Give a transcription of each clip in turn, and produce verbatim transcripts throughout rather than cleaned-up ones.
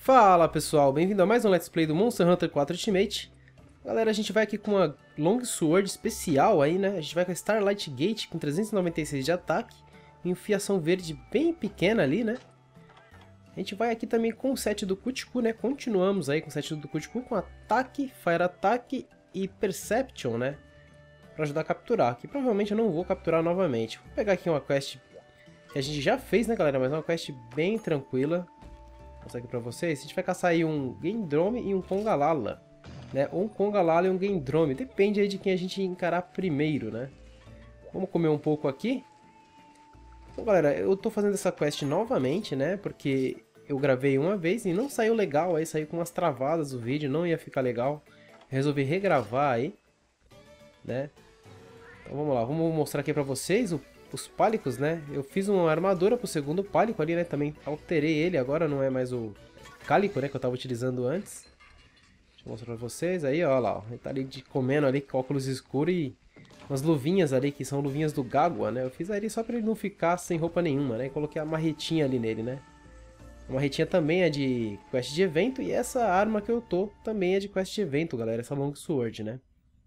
Fala pessoal, bem-vindo a mais um Let's Play do Monster Hunter quatro Ultimate. Galera, a gente vai aqui com uma Longsword especial aí, né? A gente vai com a Starlight Gate com trezentos e noventa e seis de ataque e um fiação verde bem pequena ali, né? A gente vai aqui também com o set do Kut-Ku, né? Continuamos aí com o set do Kut-Ku com ataque, Fire Attack e Perception, né? Pra ajudar a capturar, que provavelmente eu não vou capturar novamente. Vou pegar aqui uma quest que a gente já fez, né galera? Mas é uma quest bem tranquila. Vou mostrar aqui pra vocês. A gente vai caçar aí um Gendrome e um Congalala, né? Ou um Congalala e um Gendrome. Depende aí de quem a gente encarar primeiro, né? Vamos comer um pouco aqui. Então, galera, eu tô fazendo essa quest novamente, né? Porque eu gravei uma vez e não saiu legal. Aí saiu com umas travadas o vídeo, não ia ficar legal. Resolvi regravar aí, né? Então vamos lá, vamos mostrar aqui pra vocês o os pálicos, né? Eu fiz uma armadura pro segundo pálico ali, né? Também alterei ele, agora não é mais o cálico, né? Que eu tava utilizando antes. Deixa eu mostrar pra vocês. Aí, ó lá, ó. Ele tá ali de, comendo ali com óculos escuros e umas luvinhas ali, que são luvinhas do Gagua, né? Eu fiz ali só pra ele não ficar sem roupa nenhuma, né? E coloquei a marretinha ali nele, né? A marretinha também é de quest de evento e essa arma que eu tô também é de quest de evento, galera. Essa Longsword, né?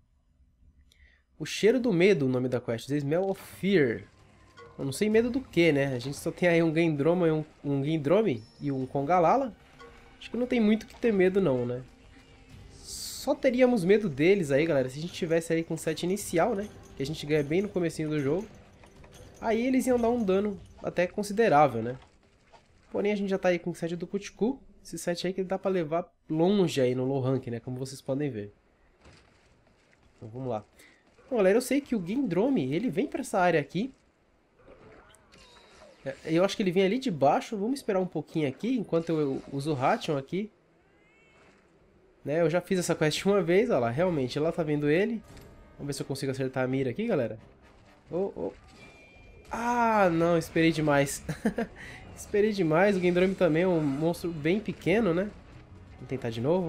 O cheiro do medo, o nome da quest. The Smell of Fear. Eu não sei medo do que, né? A gente só tem aí um Gendrome e um, um Gendrome e um Congalala. Acho que não tem muito o que ter medo não, né? Só teríamos medo deles aí, galera, se a gente tivesse aí com o set inicial, né? Que a gente ganha bem no comecinho do jogo. Aí eles iam dar um dano até considerável, né? Porém a gente já tá aí com o set do Kut-Ku. Esse set aí que dá pra levar longe aí no low rank, né? Como vocês podem ver. Então vamos lá. Bom, galera, eu sei que o Gendrome, ele vem pra essa área aqui. Eu acho que ele vem ali de baixo. Vamos esperar um pouquinho aqui, enquanto eu uso o Ration aqui. Né, eu já fiz essa quest uma vez, olha lá, realmente, lá tá vendo ele. Vamos ver se eu consigo acertar a mira aqui, galera. Oh, oh. Ah, não, esperei demais. Esperei demais, o Gendrome também é um monstro bem pequeno, né? Vamos tentar de novo.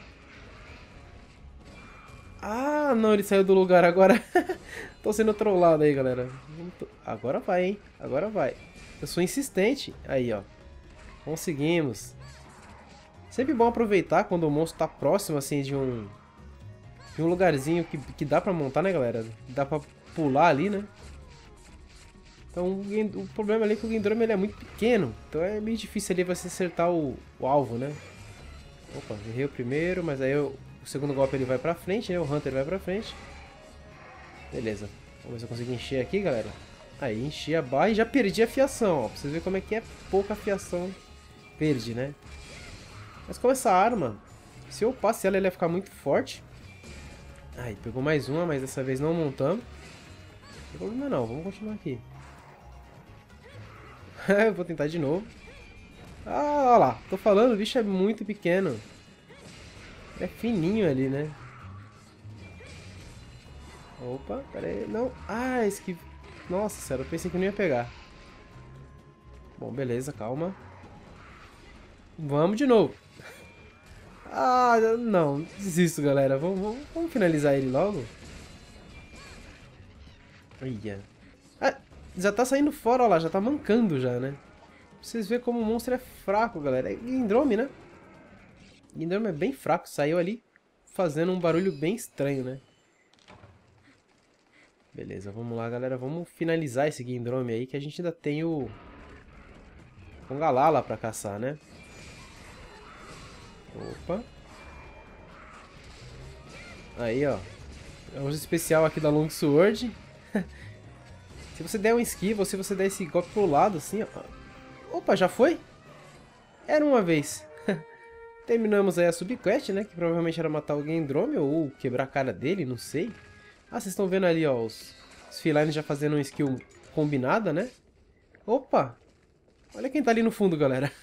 Ah, não, ele saiu do lugar agora. Tô sendo trollado aí, galera. Agora vai, hein? Agora vai. Eu sou insistente. Aí, ó. Conseguimos. Sempre bom aproveitar quando o monstro tá próximo, assim, de um... De um lugarzinho que, que dá pra montar, né, galera? Dá pra pular ali, né? Então, o, o problema ali é que o Gendrome ele é muito pequeno. Então é meio difícil ali você acertar o, o alvo, né? Opa, errei o primeiro, mas aí eu, o segundo golpe ele vai pra frente, né? O Hunter vai pra frente. Beleza. Vamos ver se eu consigo encher aqui, galera. Aí, enchi a barra e já perdi a fiação, ó. Pra vocês verem como é que é pouca fiação verde, né? Mas com essa arma, se eu passe ela, ela ia ficar muito forte. Aí, pegou mais uma, mas dessa vez não montamos. Não tem problema não, vamos continuar aqui. Eu vou tentar de novo. Ah, olha lá, tô falando, o bicho é muito pequeno. É fininho ali, né? Opa, pera aí, não. Ah, esse que... Nossa senhora, eu pensei que não ia pegar. Bom, beleza, calma. Vamos de novo. Ah, não, desisto, galera. Vamos, vamos, vamos finalizar ele logo. Olha. Ah, já tá saindo fora, ó lá, já tá mancando já, né? Pra vocês verem como o monstro é fraco, galera. É Gendrome, né? Gendrome é bem fraco, saiu ali fazendo um barulho bem estranho, né? Beleza, vamos lá, galera. Vamos finalizar esse Gendrome aí, que a gente ainda tem o Congalala pra caçar, né? Opa. Aí, ó. É um uso especial aqui da Longsword. Se você der um esquiva ou se você der esse golpe pro lado, assim, ó. Opa, já foi? Era uma vez. Terminamos aí a subquest, né? Que provavelmente era matar o Gendrome ou quebrar a cara dele, não sei. Ah, vocês estão vendo ali, ó, os, os felines já fazendo uma skill combinada, né? Opa! Olha quem tá ali no fundo, galera.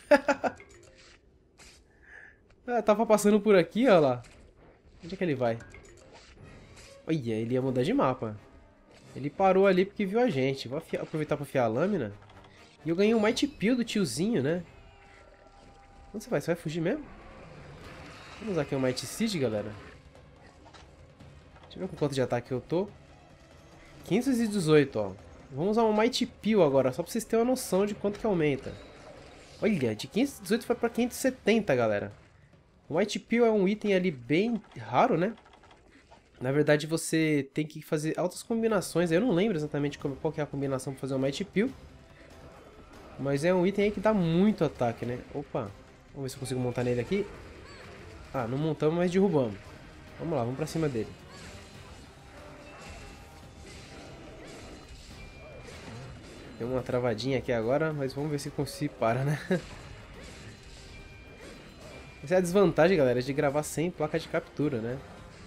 Ah, tava passando por aqui, ó lá. Onde é que ele vai? Olha, ele ia mudar de mapa. Ele parou ali porque viu a gente. Vou afiar, aproveitar pra afiar a lâmina. E eu ganhei um Mighty Peel do tiozinho, né? Onde você vai? Você vai fugir mesmo? Vamos usar aqui o Mighty Seed, galera. Deixa eu ver com quanto de ataque eu tô. quinhentos e dezoito, ó. Vamos usar um Mighty Peel agora, só pra vocês terem uma noção de quanto que aumenta. Olha, de quinhentos e dezoito foi pra quinhentos e setenta, galera. O White Pill é um item ali bem raro, né? Na verdade, você tem que fazer altas combinações. Eu não lembro exatamente qual que é a combinação pra fazer um White Pill. Mas é um item aí que dá muito ataque, né? Opa, vamos ver se eu consigo montar nele aqui. Ah, não montamos, mas derrubamos. Vamos lá, vamos pra cima dele. Deu uma travadinha aqui agora, mas vamos ver se consigo para, né? Essa é a desvantagem, galera, de gravar sem placa de captura, né?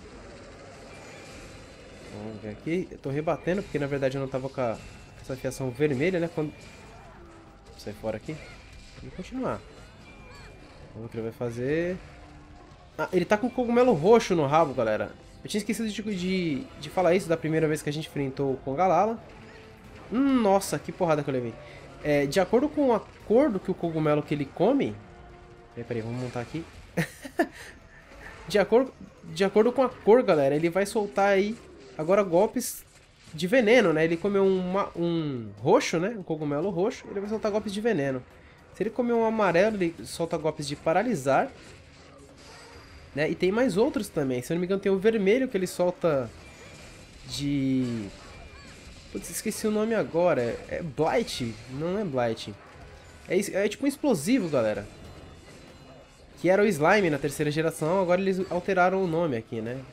Vamos ver aqui. Eu tô rebatendo, porque na verdade eu não tava com a, essa fiação vermelha, né? Quando... Vou sair fora aqui. Vamos continuar. Vamos ver o que ele vai fazer. Ah, ele tá com cogumelo roxo no rabo, galera. Eu tinha esquecido de, de, de falar isso da primeira vez que a gente enfrentou o Congalala. Hum, nossa, que porrada que eu levei. É, de acordo com a cor do que o cogumelo que ele come... Peraí, peraí, vamos montar aqui. de, acordo, de acordo com a cor, galera, ele vai soltar aí agora golpes de veneno, né? Ele comeu uma, um roxo, né? Um cogumelo roxo, ele vai soltar golpes de veneno. Se ele comer um amarelo, ele solta golpes de paralisar. Né? E tem mais outros também. Se eu não me engano, tem o vermelho que ele solta de... Putz, esqueci o nome agora. É, é Blight? Não é Blight. É, é tipo um explosivo, galera. Que era o Slime na terceira geração. Agora eles alteraram o nome aqui, né?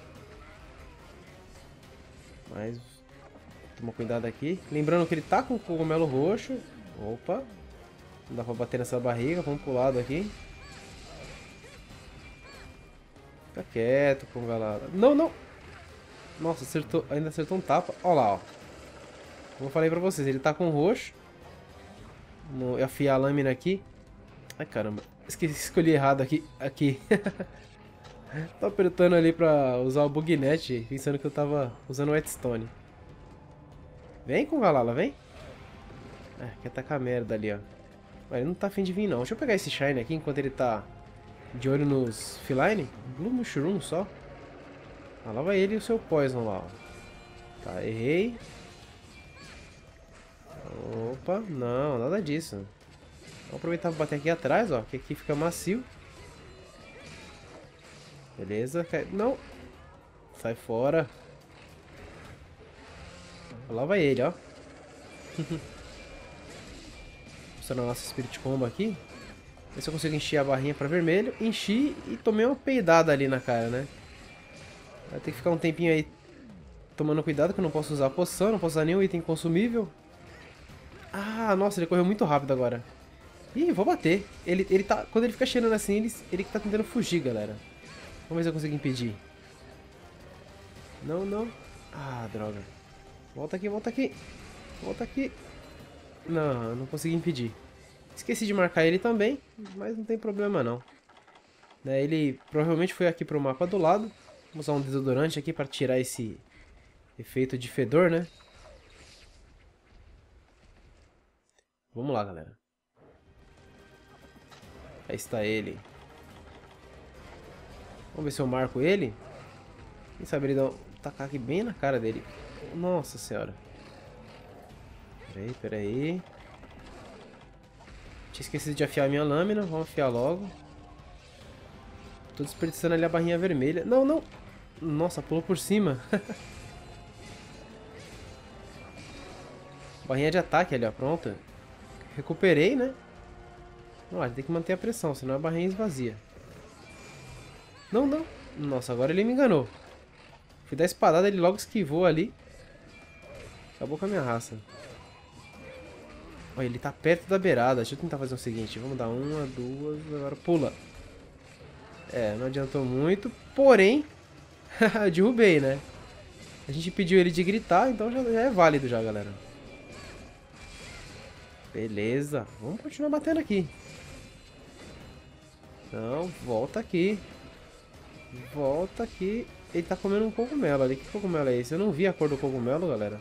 Mas... Toma cuidado aqui. Lembrando que ele tá com o cogumelo roxo. Opa. Não dá pra bater nessa barriga. Vamos pro lado aqui. Fica quieto, Congalala. Não, não. Nossa, acertou, ainda acertou um tapa. Olha lá, ó. Como eu falei pra vocês, ele tá com roxo. Vou afiar a lâmina aqui. Ai, caramba. Esqueci, escolhi errado aqui. Aqui. Tô apertando ali pra usar o Bugnet, pensando que eu tava usando o Whetstone. Vem, Congalala, vem. Ah, quer tacar merda ali, ó. Mas ele não tá afim de vir, não. Deixa eu pegar esse Shine aqui enquanto ele tá de olho nos Feline. Blue Mushroom só. Ah, lá vai ele e o seu Poison lá, ó. Tá, errei. Opa, não, nada disso. Vamos aproveitar para bater aqui atrás, ó, que aqui fica macio. Beleza, não. Sai fora. Lá vai ele, ó. Funcionando a nossa Spirit Combo aqui. Ver se eu consigo encher a barrinha para vermelho. Enchi e tomei uma peidada ali na cara, né? Vai ter que ficar um tempinho aí tomando cuidado, que eu não posso usar poção, não posso usar nenhum item consumível. Ah, nossa, ele correu muito rápido agora. Ih, vou bater. Ele, ele tá, quando ele fica cheirando assim, ele, ele tá tentando fugir, galera. Vamos ver se eu consigo impedir. Não, não. Ah, droga. Volta aqui, volta aqui. Volta aqui. Não, não consegui impedir. Esqueci de marcar ele também, mas não tem problema não. Né, ele provavelmente foi aqui pro mapa do lado. Vou usar um desodorante aqui para tirar esse efeito de fedor, né? Vamos lá, galera. Aí está ele. Vamos ver se eu marco ele. Quem sabe ele dá um tacar aqui bem na cara dele. Nossa senhora. Peraí, peraí. Tinha esquecido de afiar a minha lâmina. Vamos afiar logo. Tô desperdiçando ali a barrinha vermelha. Não, não. Nossa, pulou por cima. Barrinha de ataque ali, ó. Pronto. Recuperei, né? Não, tem que manter a pressão, senão a barrinha esvazia. Não, não. Nossa, agora ele me enganou. Fui dar espadada, ele logo esquivou ali. Acabou com a minha raça. Olha, ele tá perto da beirada. Deixa eu tentar fazer o seguinte. Vamos dar uma, duas, agora pula. É, não adiantou muito. Porém, derrubei, né? A gente pediu ele de gritar, então já, já é válido já, galera. Beleza. Vamos continuar batendo aqui. Não, volta aqui. Volta aqui. Ele tá comendo um cogumelo ali. Que cogumelo é esse? Eu não vi a cor do cogumelo, galera.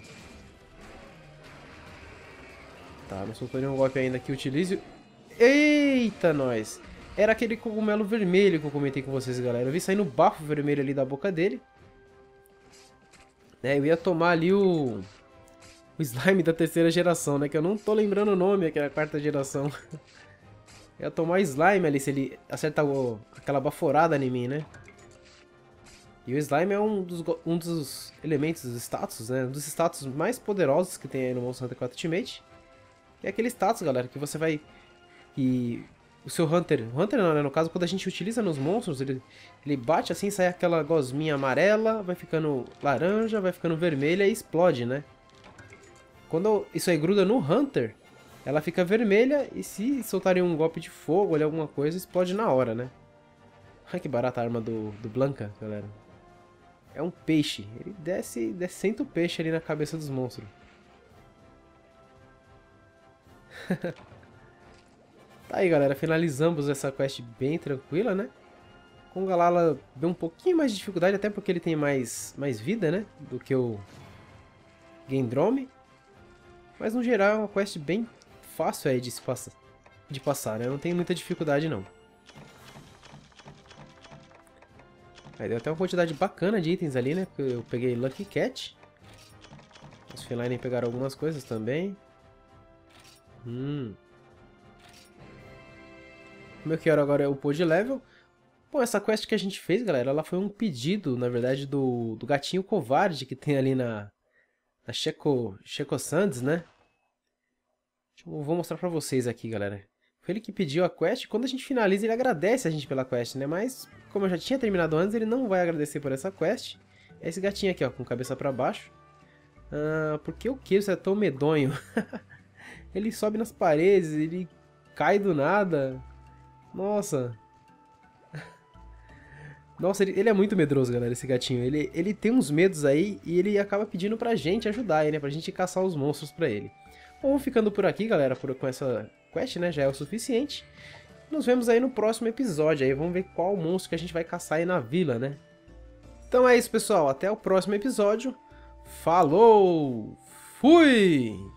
Tá, não soltou nenhum golpe ainda que utilize. Eita, nós! Era aquele cogumelo vermelho que eu comentei com vocês, galera. Eu vi saindo bafo vermelho ali da boca dele. É, eu ia tomar ali o... O slime da terceira geração, né? Que eu não tô lembrando o nome, que é a quarta geração. Eu ia tomar slime ali se ele acertar o, aquela baforada em mim, né? E o slime é um dos, um dos elementos, dos status, né? Um dos status mais poderosos que tem aí no Monster Hunter quatro Ultimate. Que é aquele status, galera, que você vai... E o seu Hunter... O Hunter não, né? No caso, quando a gente utiliza nos monstros, ele, ele bate assim, sai aquela gosminha amarela, vai ficando laranja, vai ficando vermelha e explode, né? Quando isso aí gruda no Hunter, ela fica vermelha e se soltarem um golpe de fogo ou alguma coisa, explode na hora, né? Olha que barata a arma do, do Blanka, galera. É um peixe. Ele desce, descendo o peixe ali na cabeça dos monstros. Tá aí, galera. Finalizamos essa quest bem tranquila, né? Com o Galala deu um pouquinho mais de dificuldade, até porque ele tem mais, mais vida, né? Do que o Gendrome. Mas no geral é uma quest bem fácil aí de, se passa, de passar, né? Não tem muita dificuldade, não. Aí deu até uma quantidade bacana de itens ali, né? Porque eu peguei Lucky Cat. Os Feline pegaram algumas coisas também. Hum. O meu que era agora é o Pod Level. Bom, essa quest que a gente fez, galera, ela foi um pedido, na verdade, do, do gatinho covarde que tem ali na, na Sheco, Sheco Sands, né? Eu vou mostrar pra vocês aqui, galera. Foi ele que pediu a quest. Quando a gente finaliza, ele agradece a gente pela quest, né? Mas, como eu já tinha terminado antes, ele não vai agradecer por essa quest. É esse gatinho aqui, ó, com cabeça pra baixo. Ah, por que o que você é tão medonho? Ele sobe nas paredes, ele cai do nada. Nossa. Nossa, ele, ele é muito medroso, galera, esse gatinho. Ele, ele tem uns medos aí e ele acaba pedindo pra gente ajudar ele, né? Pra gente caçar os monstros pra ele. Bom, vamos ficando por aqui, galera, por, com essa quest, né? Já é o suficiente. Nos vemos aí no próximo episódio. Aí vamos ver qual monstro que a gente vai caçar aí na vila, né? Então é isso, pessoal. Até o próximo episódio. Falou! Fui!